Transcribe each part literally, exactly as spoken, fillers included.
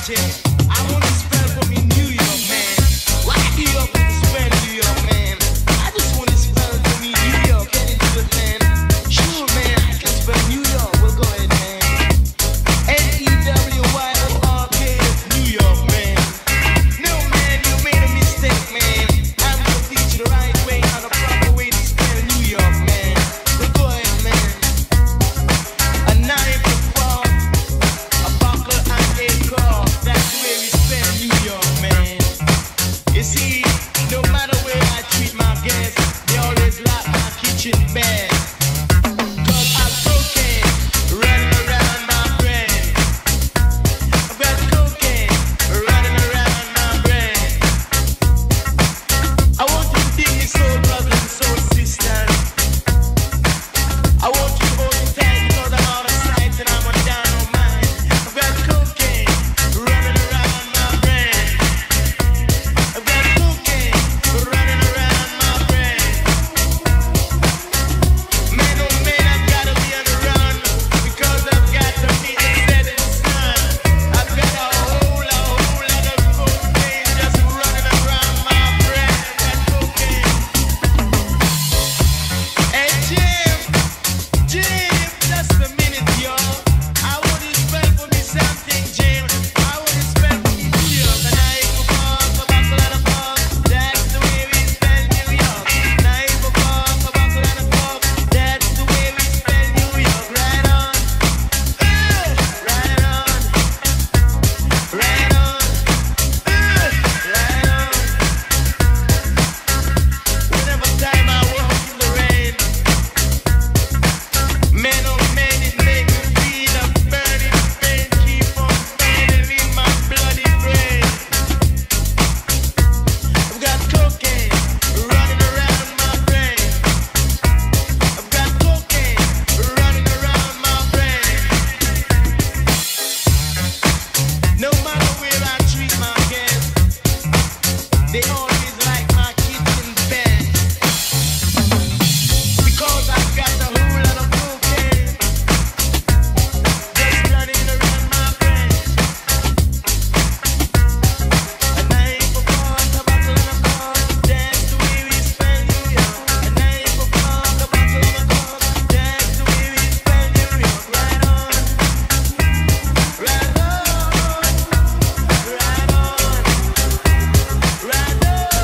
Right on.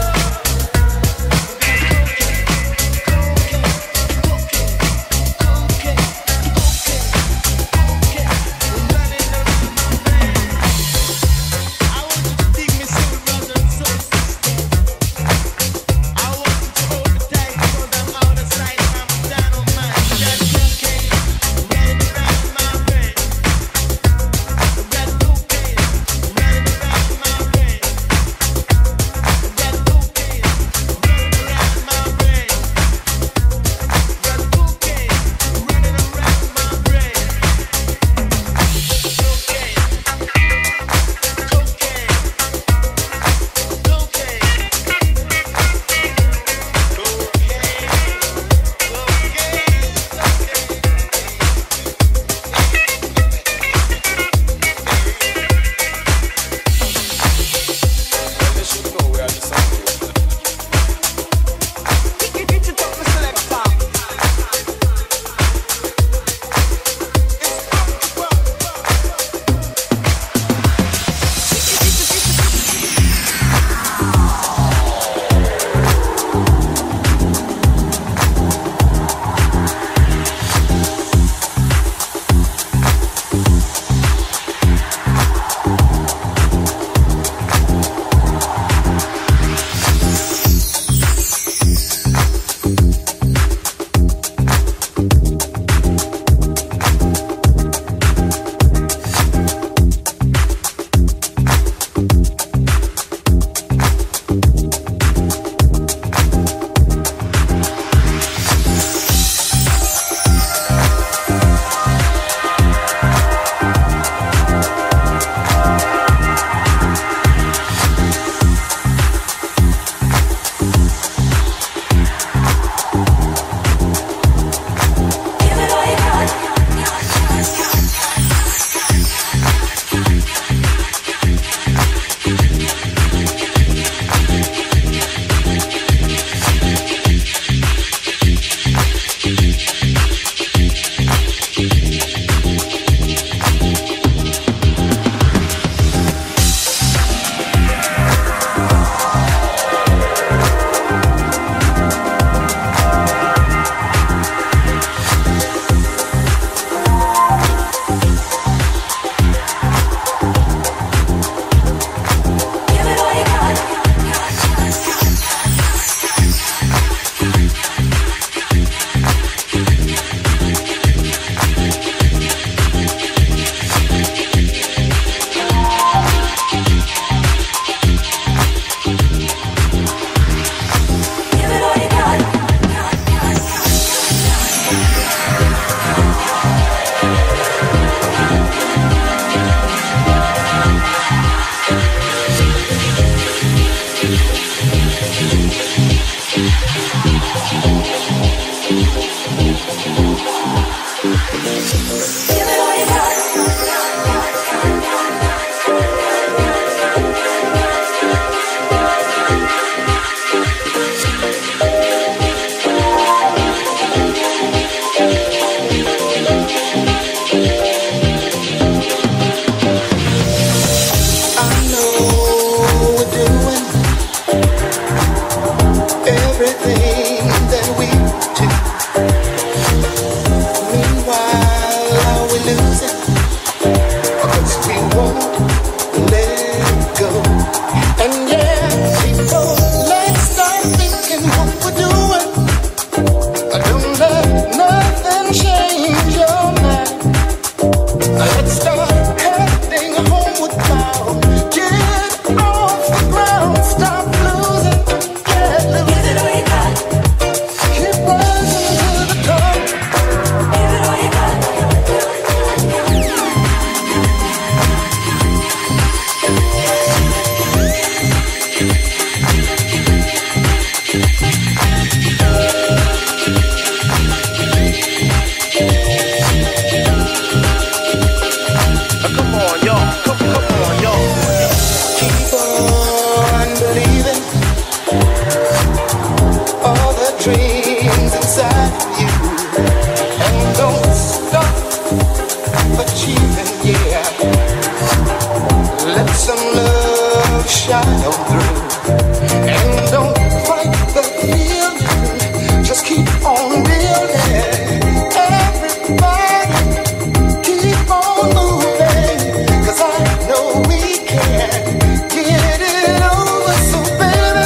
shadow through. And don't fight the feeling, just keep on building. Everybody keep on moving, 'cause I know we can get it over. So baby,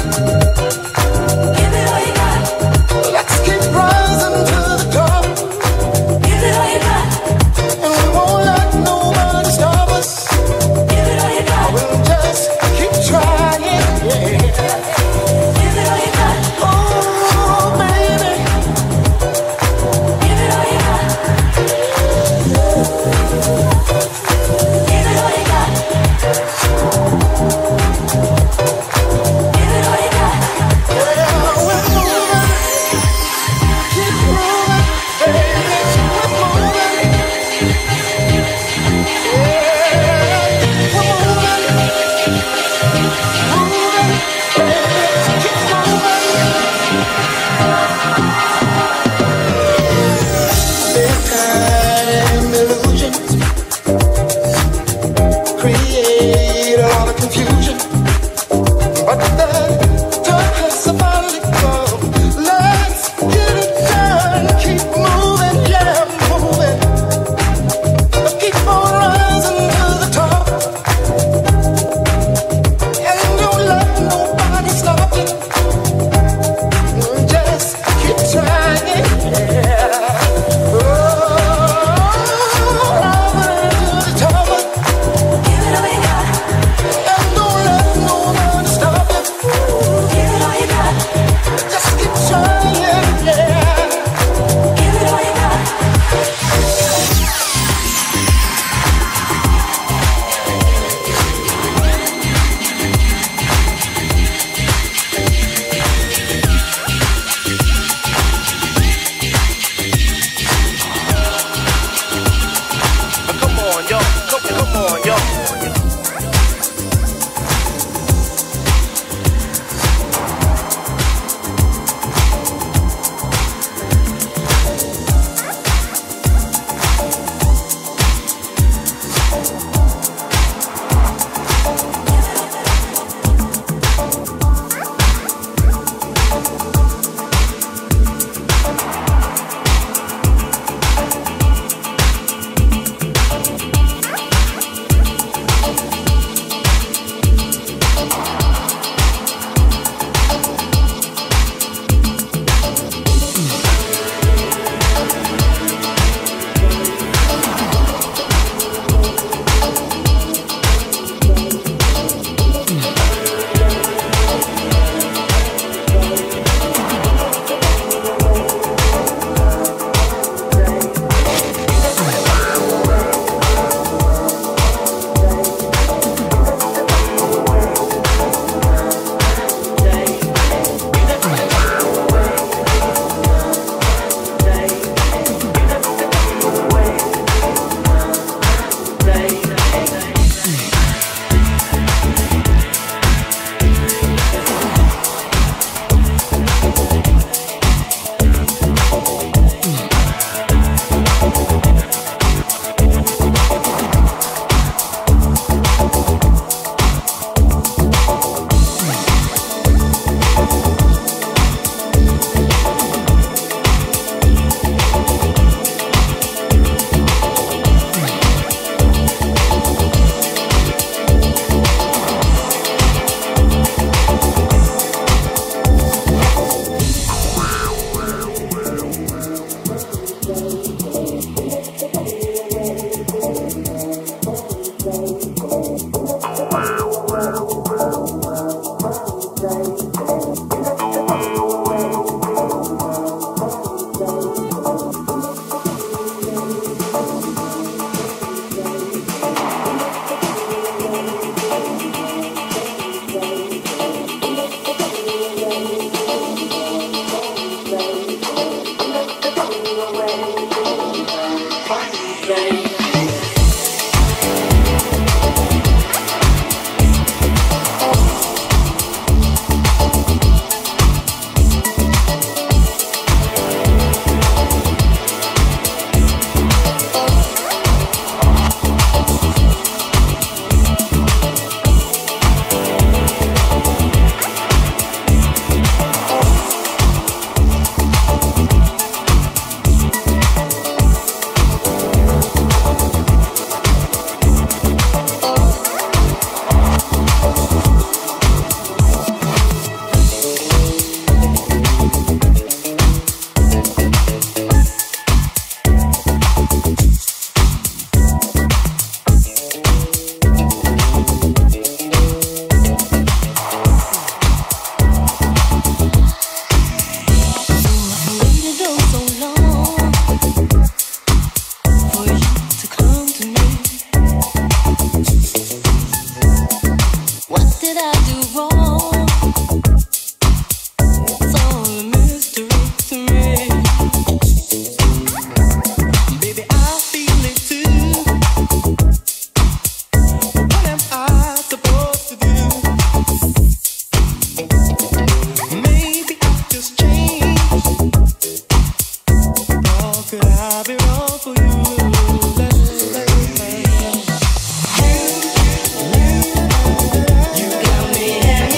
give it all you got. Let's keep rising to the top. Give it all you got. And we won't let nobody stop us. Give it all you got. We'll just keep trying, yeah. Give it all you got. Oh, baby. Give it all you got. Give it all you got. Give it all you got. Yeah, we're moving. Keep moving, baby. We're moving. Yeah, we're moving. Moving, baby. Keep moving. Mankind illusions create a lot of confusion, but the time has finally come. Let's get it done. Keep moving, yeah, moving. Keep on rising to the top, and don't let nobody stop you. Just keep trying, yeah. Oh, rising to the top, Give it all you got. and don't let You got me.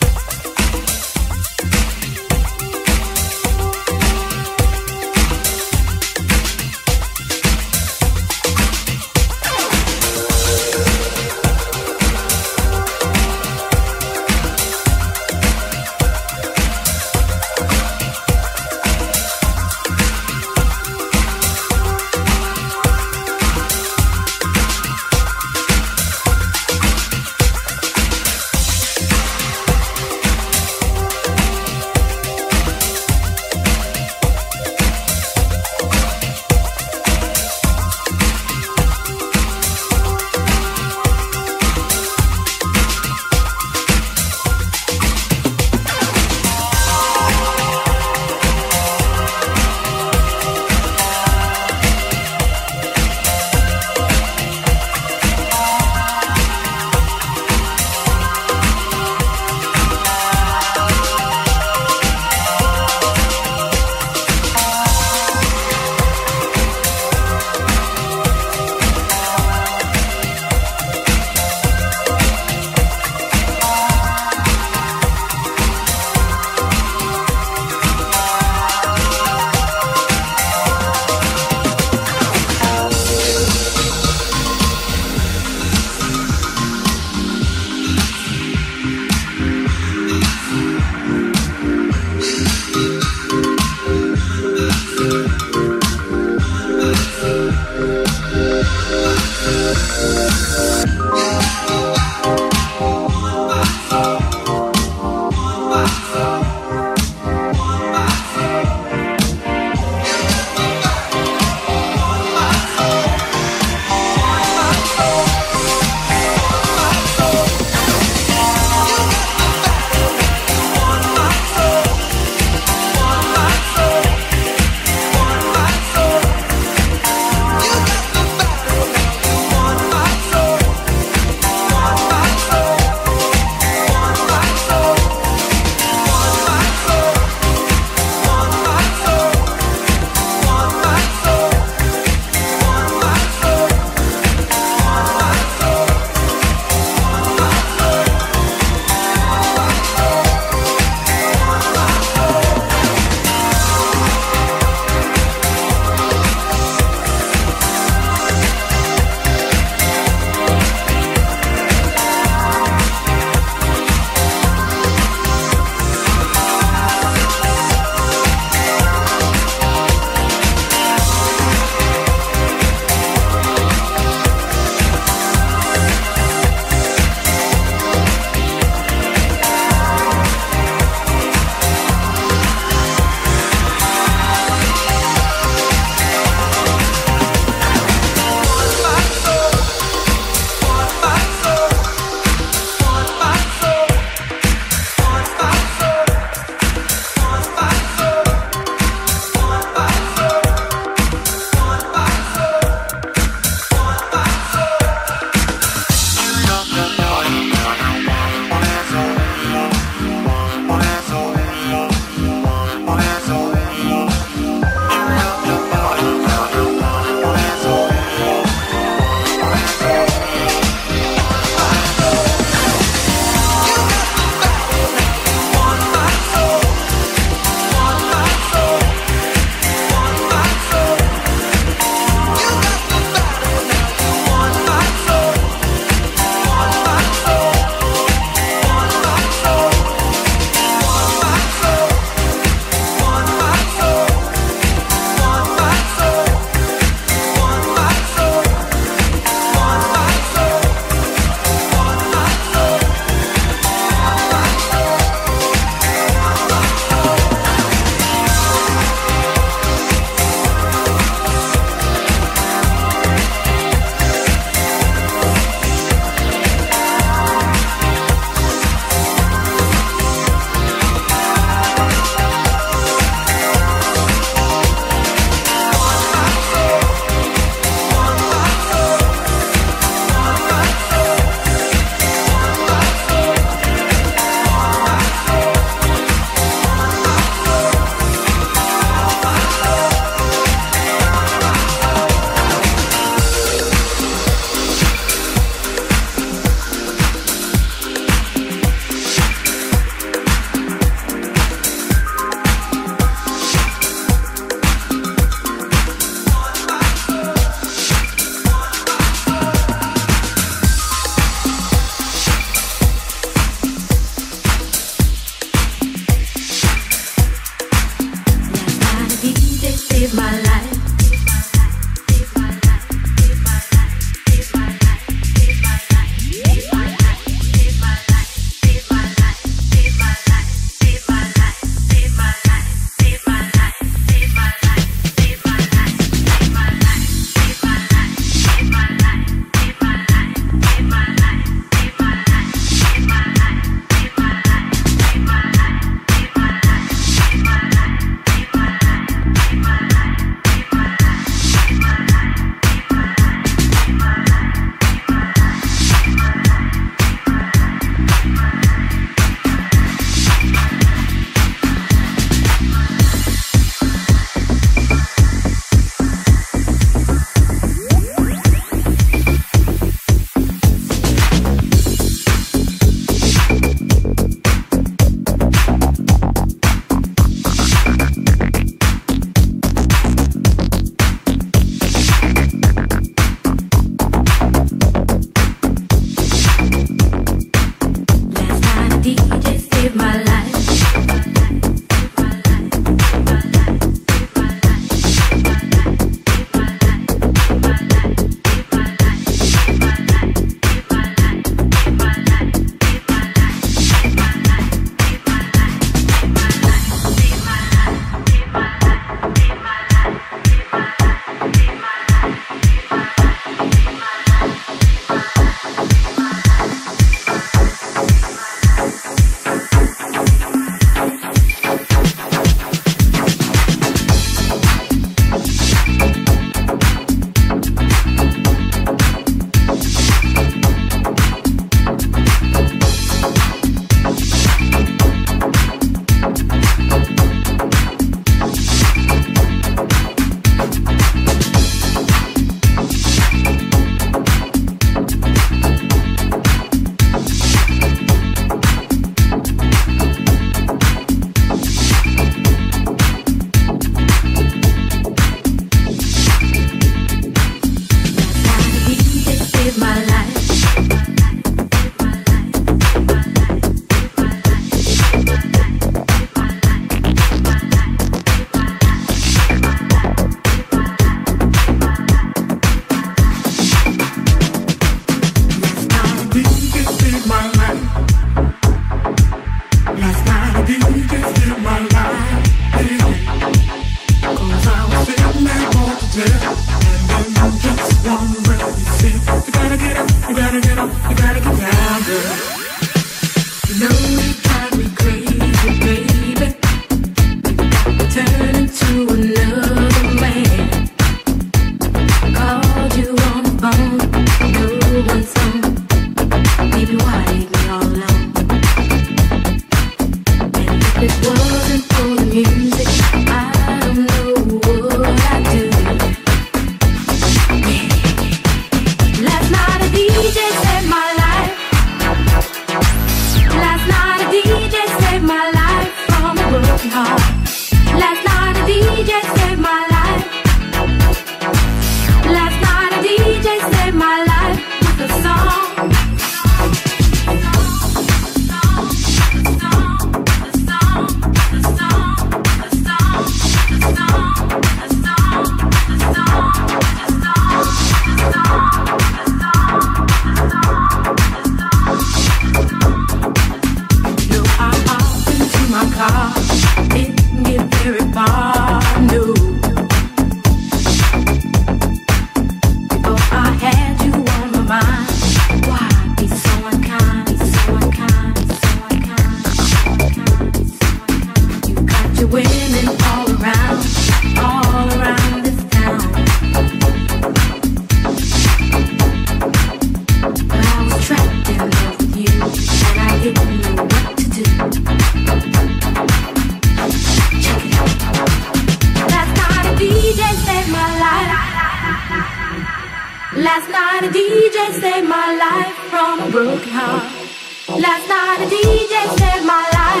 Last night a D J saved my life from a broken heart. Last night a D J saved my life.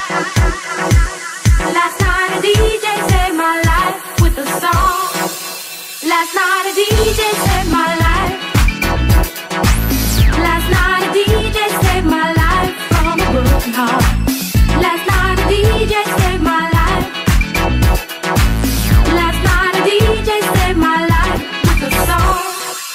Last night a D J saved my life with a song. Last night a D J saved my life. Last night a D J saved my life from a broken heart. Last night a D J saved my life. Last night a D J saved my life with a song.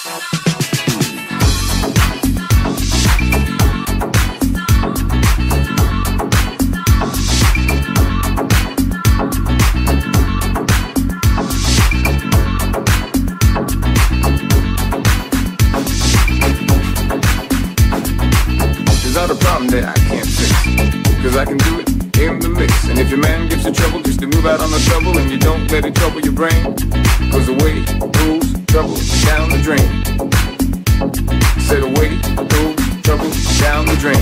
Not a problem that I can't fix, cause I can do it in the mix. And if your man gives you trouble, just to move out on the trouble, and you don't let it trouble your brain, cause away goes trouble down the drain. Said away goes trouble down the drain.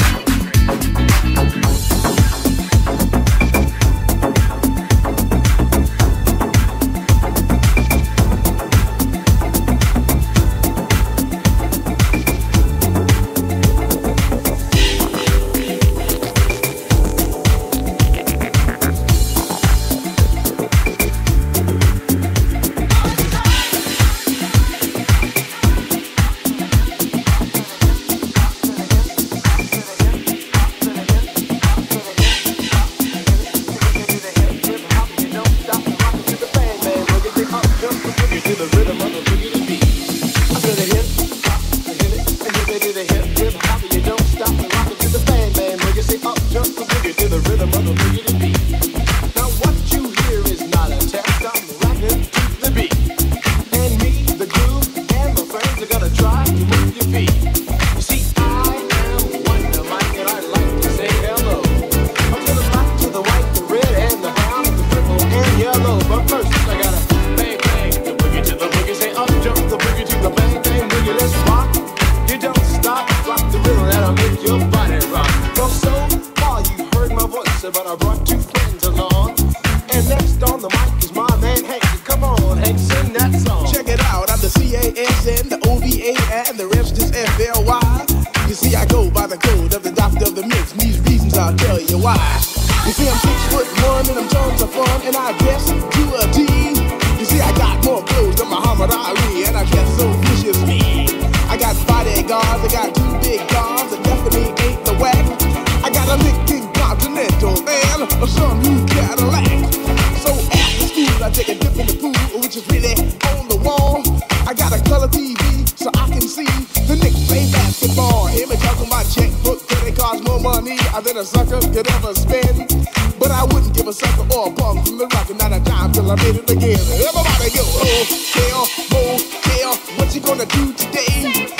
Than a sucker could ever spend. But I wouldn't give a sucker or a punk from the rock, and not a dime till I made it again. Everybody go, oh, tell, oh, tell, what you gonna do today?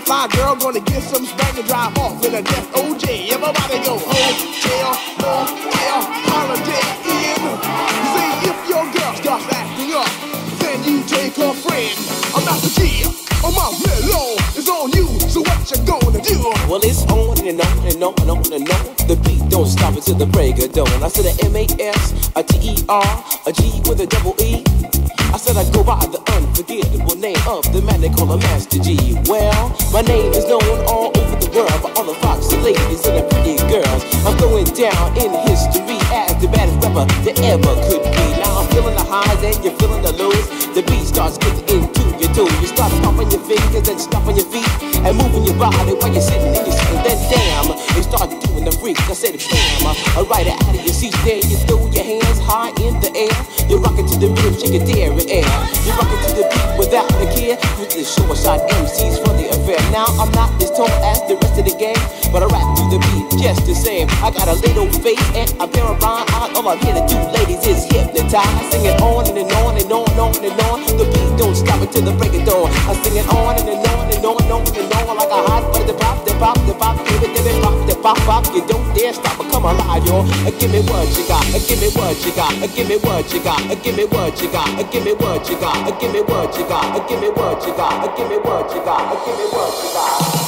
fly girl gonna get some spank and drive off in a death O J. Everybody go hotel, motel, holiday inn. Say if your girl starts acting up, then you take her friend. I'm not the G, I'm out mellow. It's on you, so what you gonna do? Well, it's on and on and on and on and on. The beat don't stop until the break of dawn. I said a M A S, a T E R, a G with a double E. I said I go by the unforgettable name of the man they call a Master G. Well, my name is known all over the world by all the foxy ladies and the pretty girls. I'm going down in history as the baddest rapper that ever could be. Now I'm feeling the highs and you're feeling the lows. The beat starts getting into your toes. You start stomping your fingers and stomping your feet and moving your body while you're sitting in your seat. And then damn, you start doing the freak. I said damn, I ride it out of your seat. There you throw your hands high in the air. You're rocking to the rhythm, shake it there in air. You're rocking to the beat without a care. With the short shot M Cs for the affair. Now I'm not as tall as the rest of the gang, but I rap to the beat just the same. I got a little face and a pair of rhyme eyes. All I'm here to do, ladies, is hypnotize. Sing it on and, and on and on and on and on. The beat don't stop until the break of dawn. I sing it on and, and on and on and on and on like a hot butter. The pop, the pop, the pop, give it, give it, pop, the pop, pop. You don't dare stop or come alive, y'all. Give me what you got, give me what you got, give me what you got, give me what you got, give me what you got, give me what you got, give me what you got, give me what you got, give me what you got.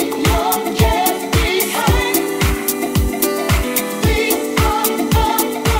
Behind.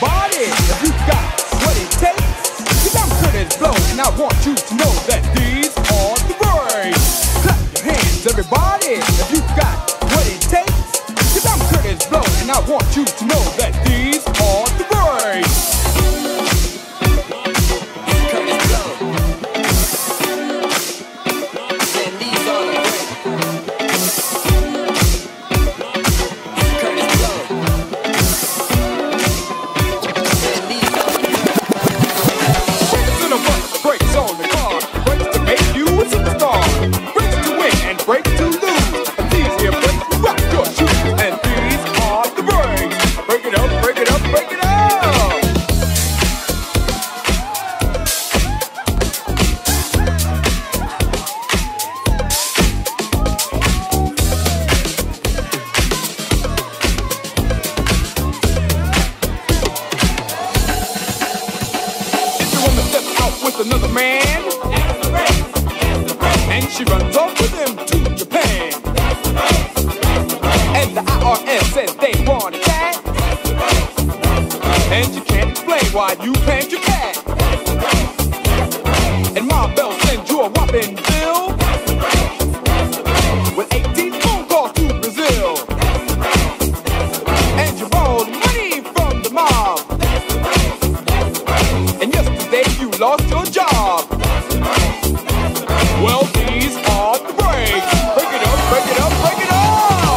everybody, if you got what it takes, cause I'm good as blow, and I want you to know that these are the words. Clap your hands, everybody, if you got what it takes, cause I'm good as blow, and I want you to know that these are the words. Another man, and she runs off with him to Japan. And the I R S says they want a cat, and you can't explain why you can't your cat. And Ma Bell sends you a whopping bill with eighteen phone calls to Brazil, and you borrowed money from the mob. And yesterday you lost your job. Well, these are the breaks. Break it up, break it up, break it up.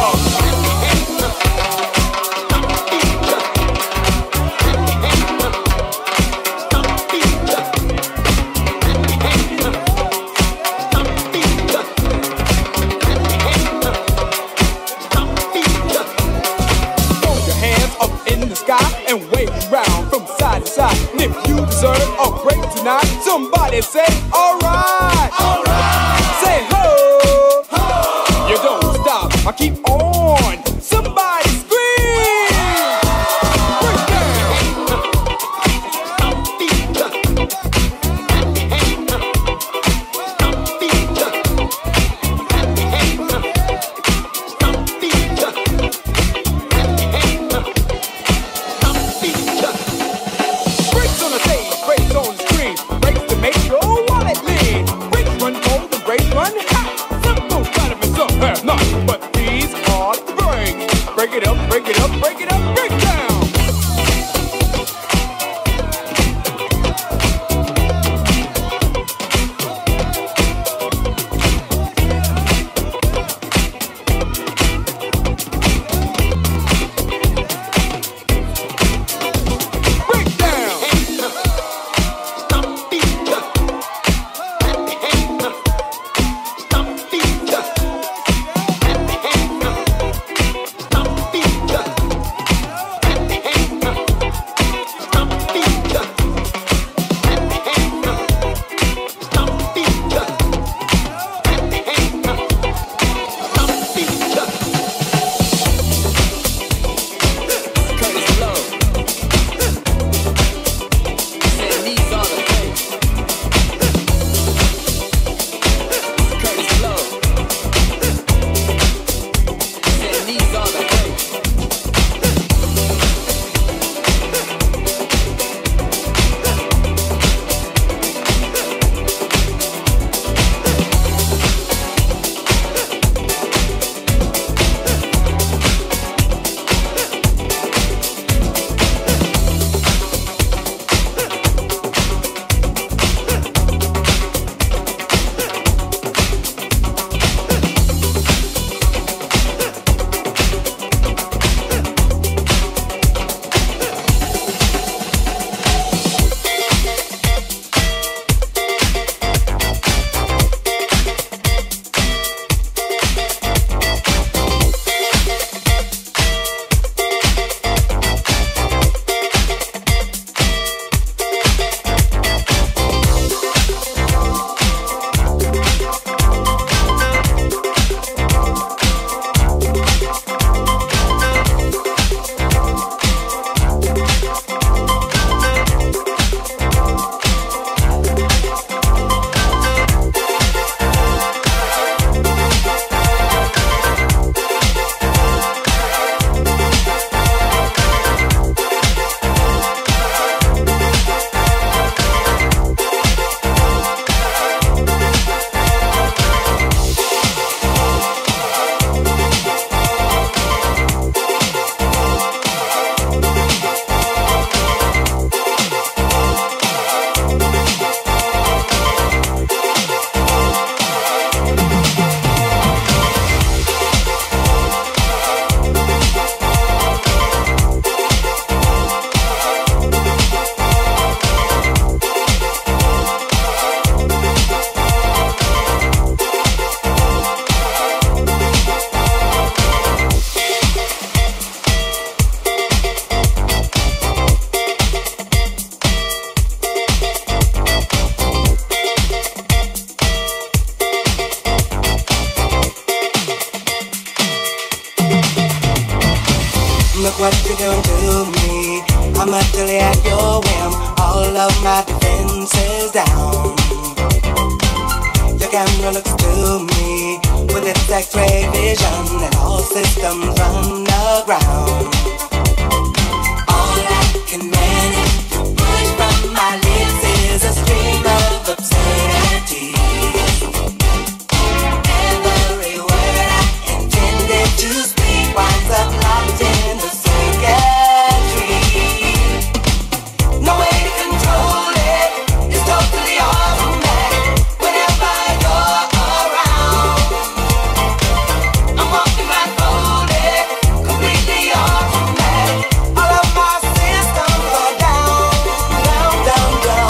Throw your hands up in the sky and wave around from side to side. And if you deserve a break tonight, somebody say, alright, alright. Say ho, ho. You don't stop, I keep on. Somebody scream. Break down. Breaks on the stage, breaks on the screen, breaks to make your wallet lean. Breaks run cold, the breaks run hot. Some folks kind of some have not, but these are the breaks. Break it up, break it up, break it up, break down. Break down. Look what you're doing to me. I'm utterly at your whim. All of my defenses down. Your camera looks to me with its X-ray vision, and all systems run aground. All I can manage to push from my lips is a stream of obscenity. Every word I intended to speak winds up locked in the circuitry. No way to control it, it's totally automatic. Whenever you're around, I'm walking right through it, completely automatic. All of my systems are down, down, down, down.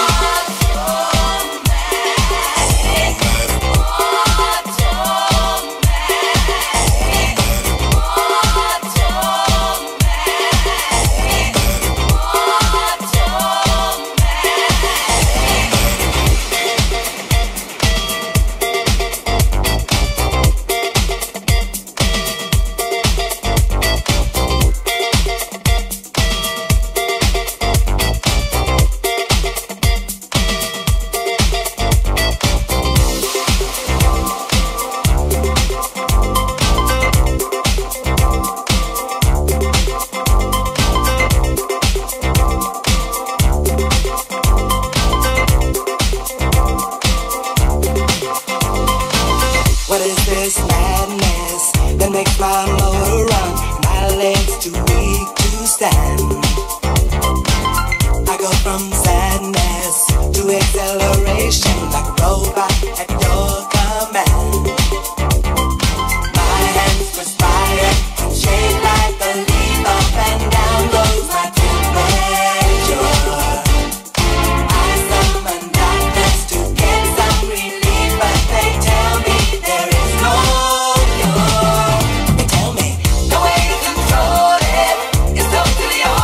What is this madness that makes my motor run? My legs too weak to stand. I go from sadness to acceleration like a robot at your command. My hands perspire and shake like a leaf. Up and down goes my temperature. I summon doctors to get some relief, but they tell me there is no cure. They tell me no way to control it, it's totally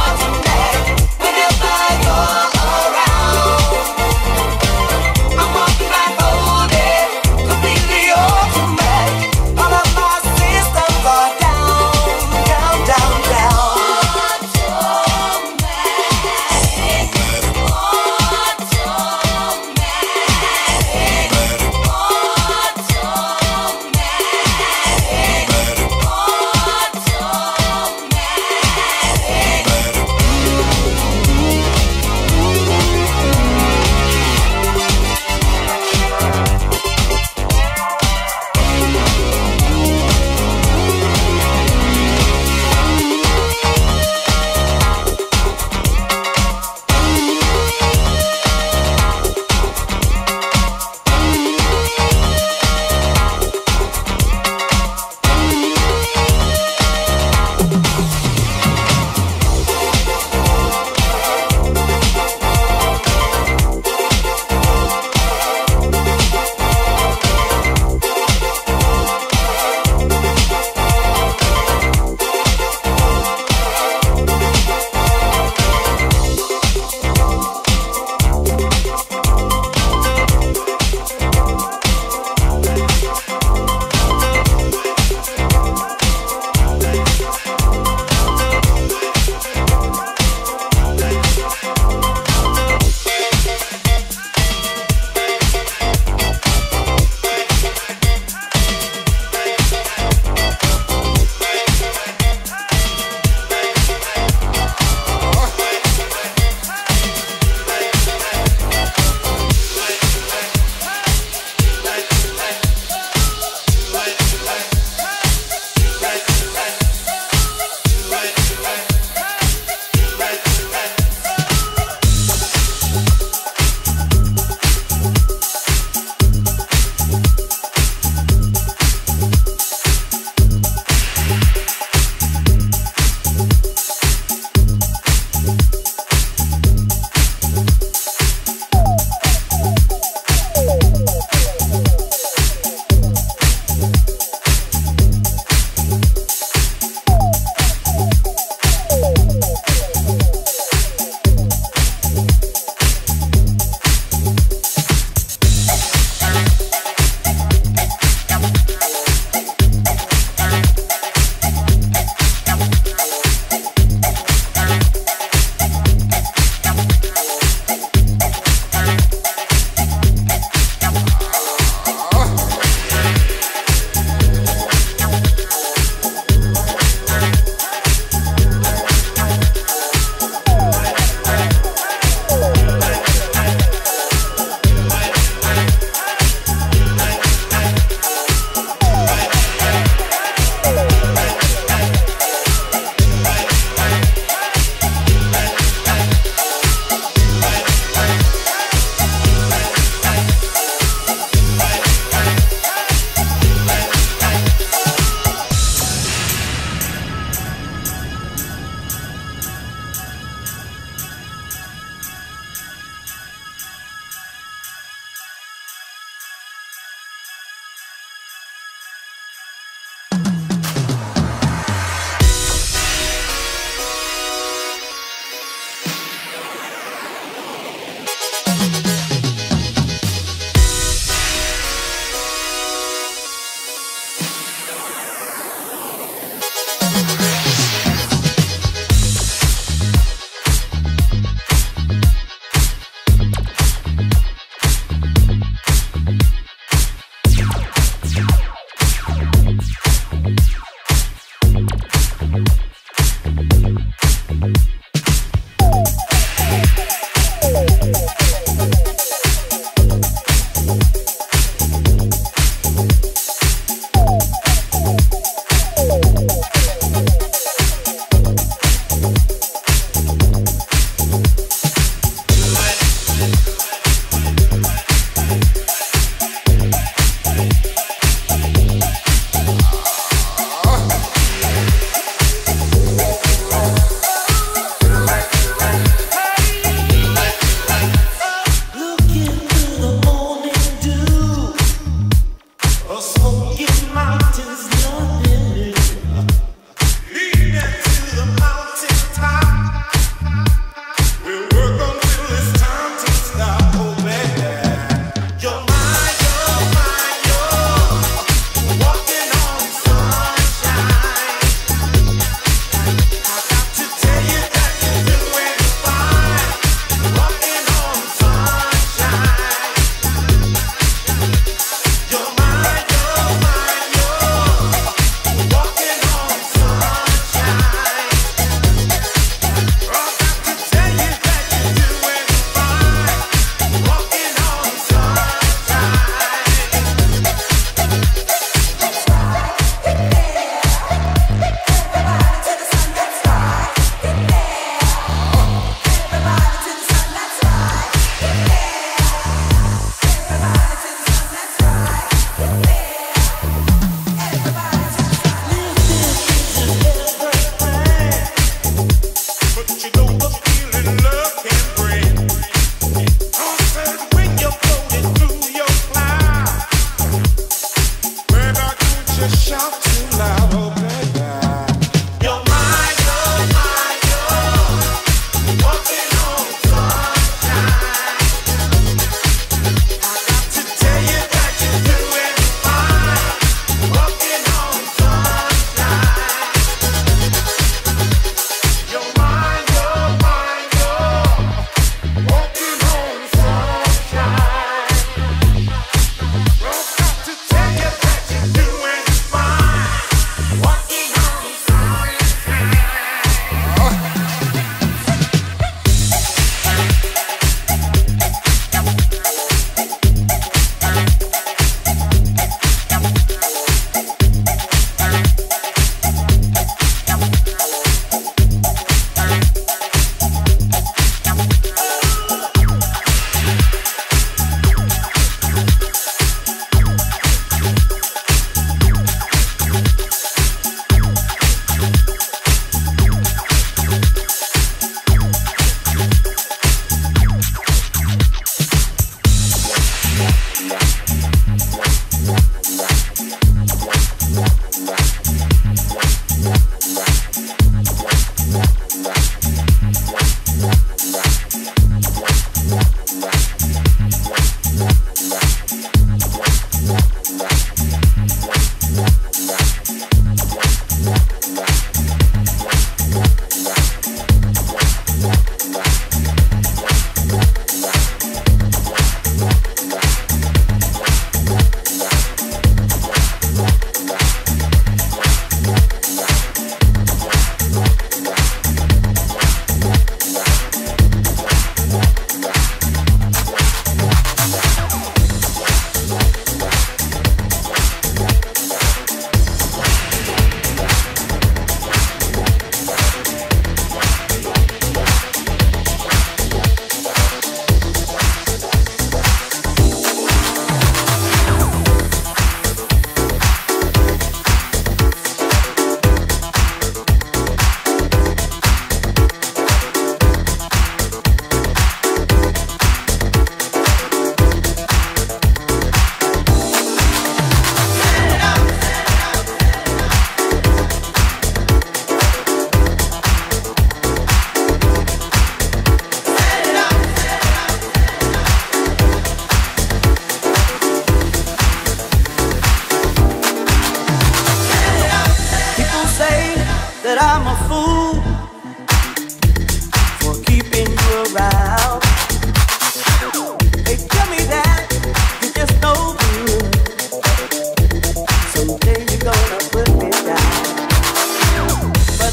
Someday you're gonna put me down. But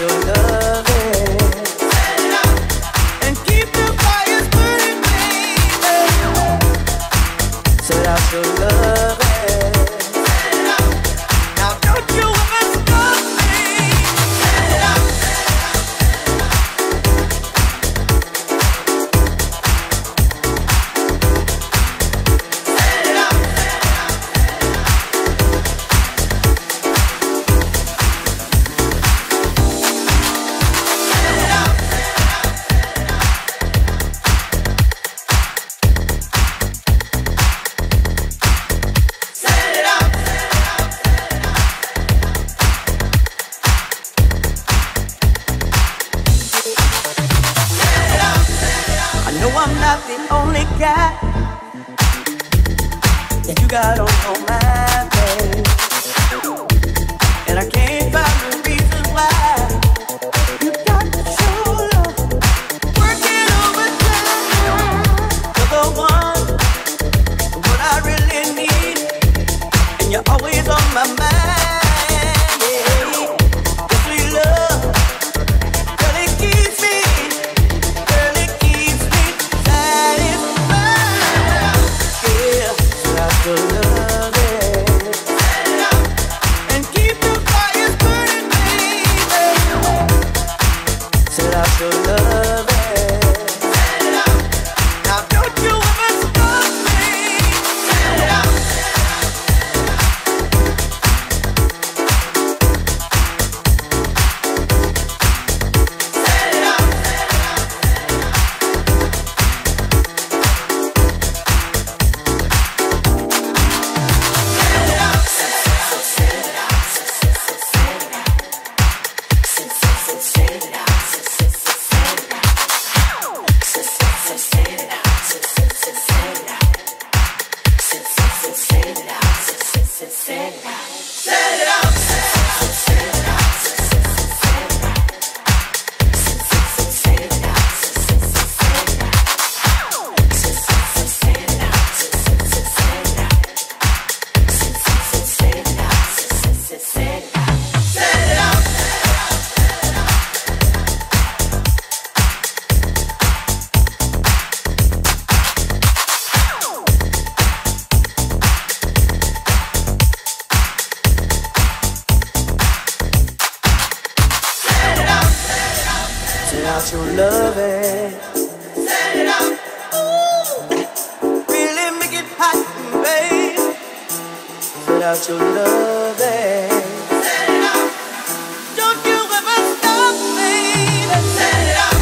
your loving. Set it up. And keep the fires burning, baby. Set out your loving. Set it up. Now don't you ever stop me. Set it up. I'm not the only guy that you got on your mind, babe. And I can't find the reason why you got to show love, working overtime. You're the one, what I really need, and you're always on my mind. Your loving. Set it up. Ooh. Really make it hot, babe. Set out your loving. Set it up. Don't you ever stop, baby. Set it up.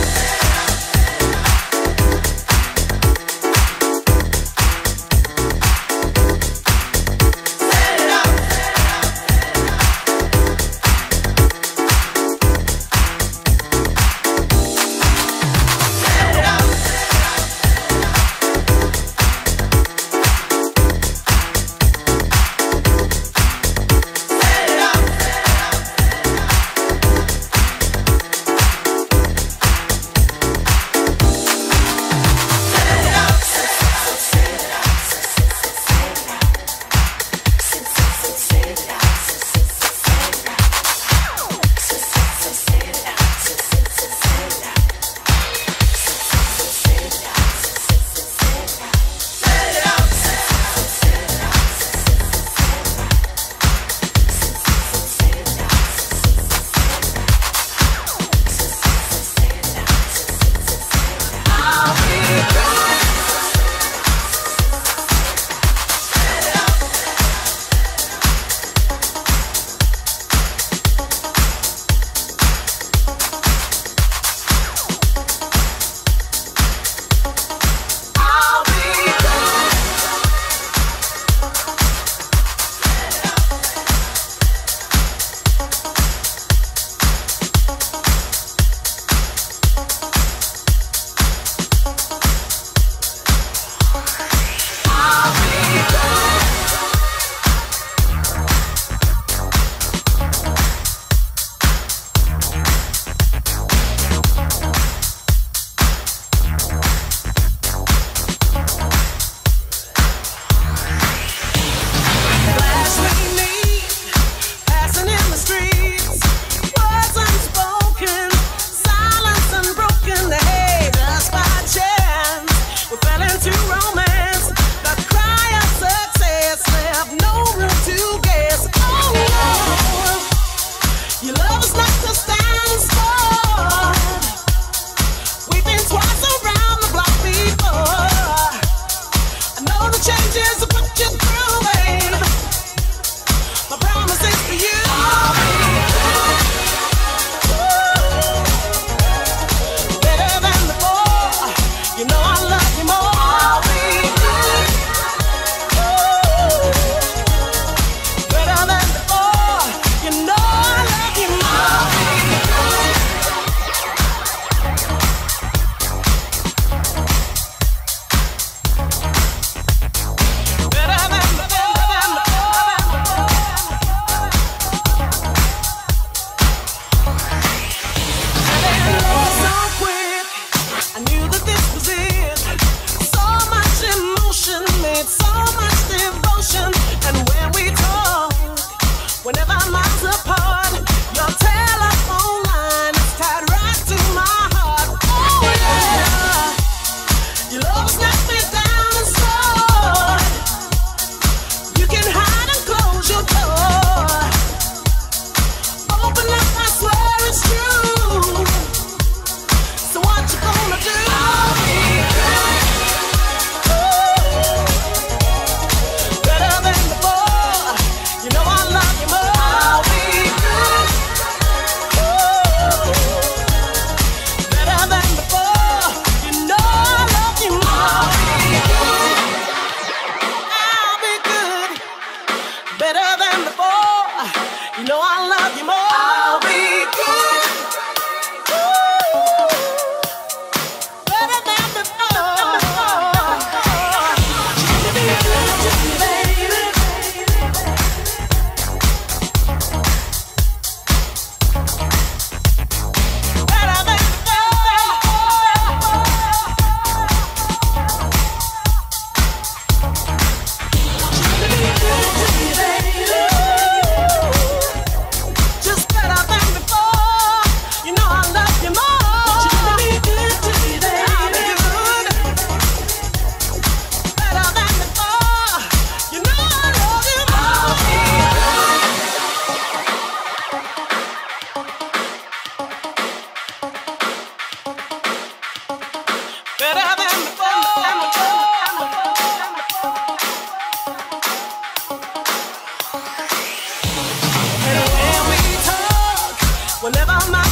apart. Your telephone line is tied right to my heart. Oh yeah, your love snapped me down inside. You can hide and close your door. Open up, I swear it's true. So what you gonna do? I'll be good. Better than before. You know I love you more. I'll be good. Better than before. You know I love you more. I'll be good. Better than before. You know I love you more. I'll be good. Better than before. You be good to me, baby. Better than just better than before. You know I love you more. You be good to me, baby. I'll be good. Better than before. You know I love you more. Better than before. And when we talk, whenever my